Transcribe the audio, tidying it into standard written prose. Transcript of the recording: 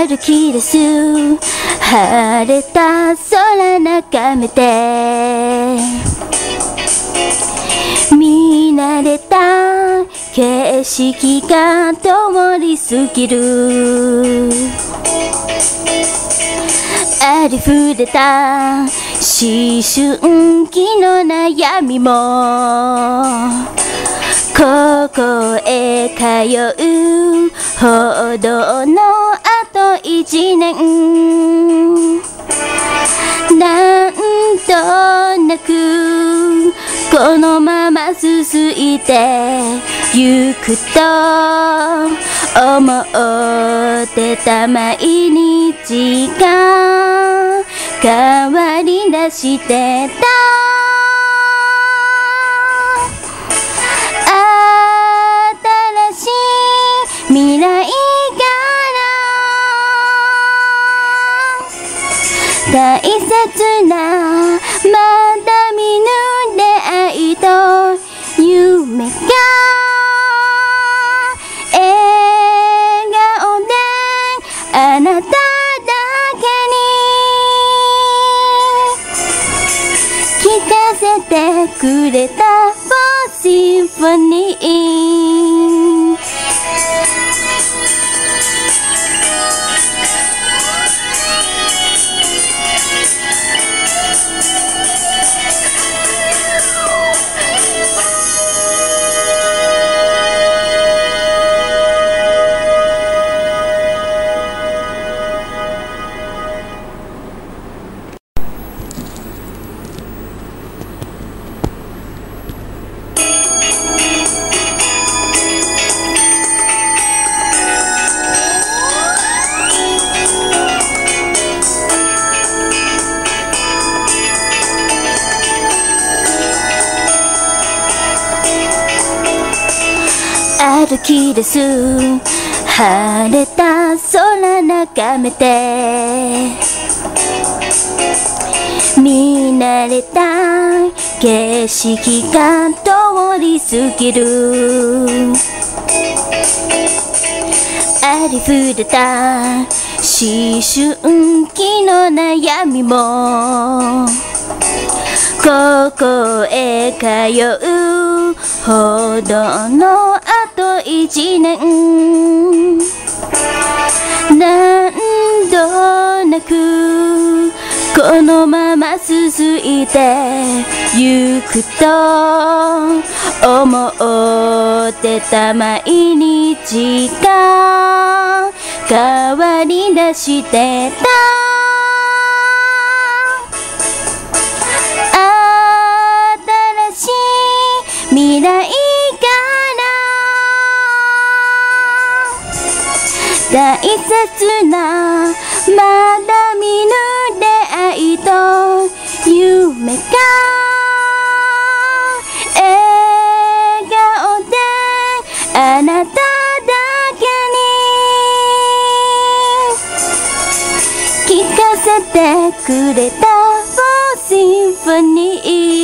歩き出す晴れた空眺めて見慣れた景色が通り過ぎるありふれた思春期の悩みもここへ通うほどのあと1年なんとなくこのまま続いてゆくと思ってた毎日が変わり出してた新しい未来から大切なまだ見ぬ出会いと夢が笑顔であなただけに聞かせてくれたシンフォニー歩き出す晴れた空眺めて見慣れた景色が通り過ぎるありふれた思春期の悩みもここへ通うほどのあと1年何度なくこのまま続いてゆくと思ってた毎日が変わり出してた未来から大切なまだ見ぬ出会いと夢が笑顔であなただけに聞かせてくれたシンフォニー